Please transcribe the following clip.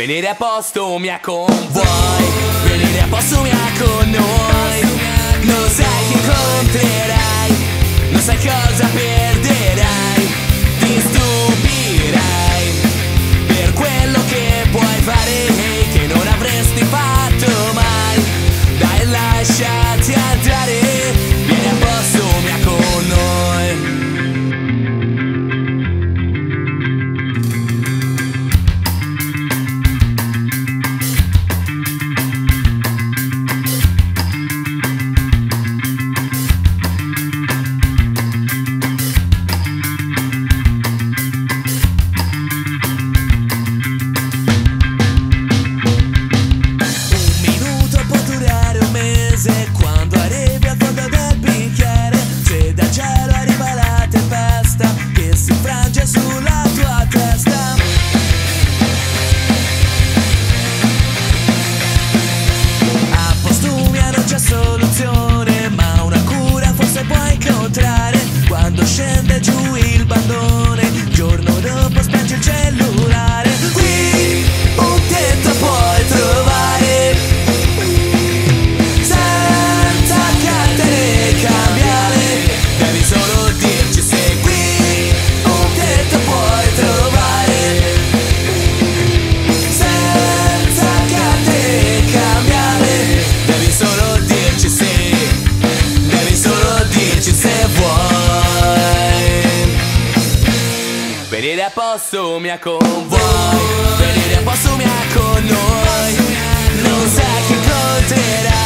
Venire a posto mia con voi, venire a posto mia con noi. Non sai chi incontrerai, non sai cosa perderai. Ti stupirai per quello che puoi fare e che non avresti fatto mai. Dai, lasciati andare, vieni a posto mia con noi. Quando arrivi al fondo del bicchiere, se dal cielo arriva la tempesta che si frange sulla tua testa. A Postumia non c'è soluzione, ma una cura forse puoi incontrare. Quando scende giù il bandone, il giorno dopo spenge il cellulare. Qui un tetto puoi trovare, venire a posto mia con voi, venire a posto mia con noi. Non sai chi incontrerai.